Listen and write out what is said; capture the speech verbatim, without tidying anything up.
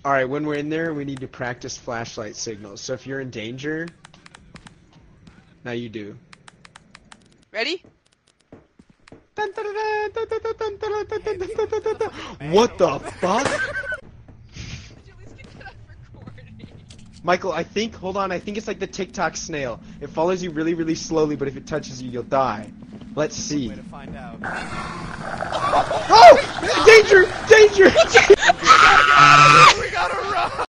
Alright, when we're in there, we need to practice flashlight signals. So if you're in danger, now you do. Ready? What the fuck? Michael, I think, hold on, I think it's like the TikTok snail. It follows you really, really slowly, but if it touches you, you'll die. Let's see. Way to find out. Oh! Danger! Danger! We gotta run!